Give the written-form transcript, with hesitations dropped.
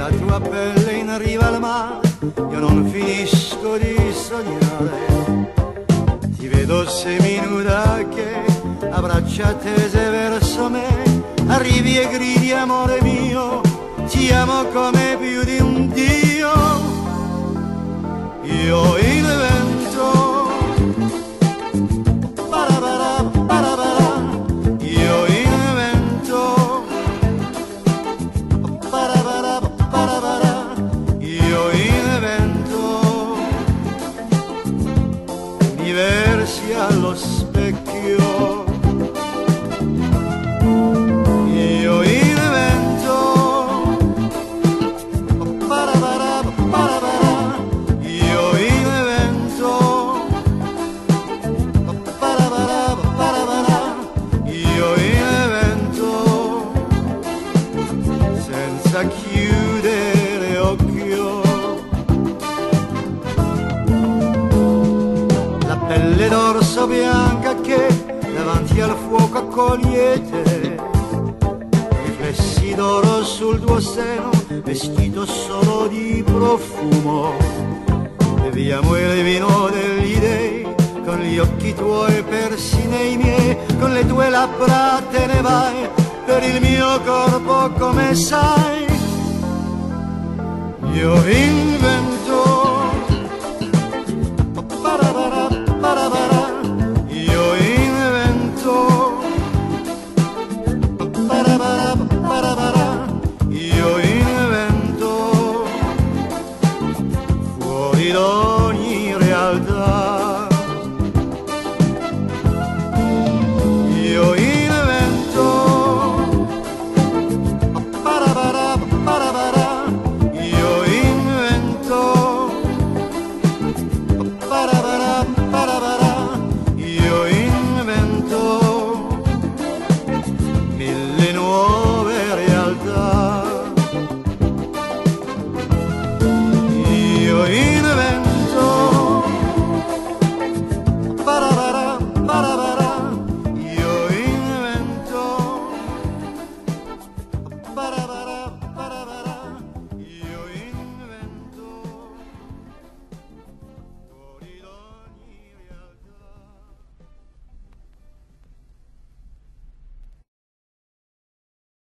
la tua pelle in riva al mare, io non finisco di sognare. Ti vedo seminuda che a braccia tese verso me arrivi e gridi amore mio, ti amo come più di un Dio. Io invento, parabara, parabara, io invento, parabara, parabara, io invento universi allo specchio. Io invento, parabara, parabara, io invento, parabara, parabara, io invento, senza chiudere occhio. La pelle d'orso bianca che davanti al fuoco accogliete, riflessi d'oro sul tuo seno, vestito solo di profumo. Beviamo il vino degli dei, con gli occhi tuoi persi nei miei, con le tue labbra te ne vai, per il mio corpo come sai. Io invento,